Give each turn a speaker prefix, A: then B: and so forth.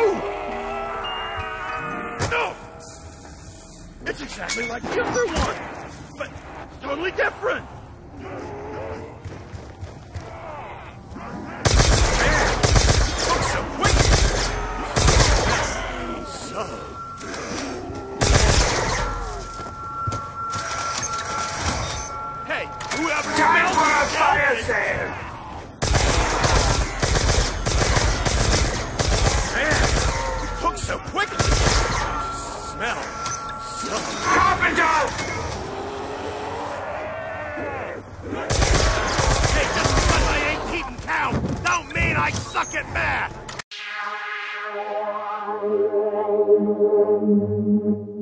A: No! It's exactly like the other one, but totally different. Man, looks so quick. So. Hey, whoever
B: Time
A: smells
B: for a
A: it,
B: fire sale!
A: Man, it cooks so quickly. Smell so.
B: Carpenter!
A: Hey, just because I ain't keeping count, don't mean I suck at math.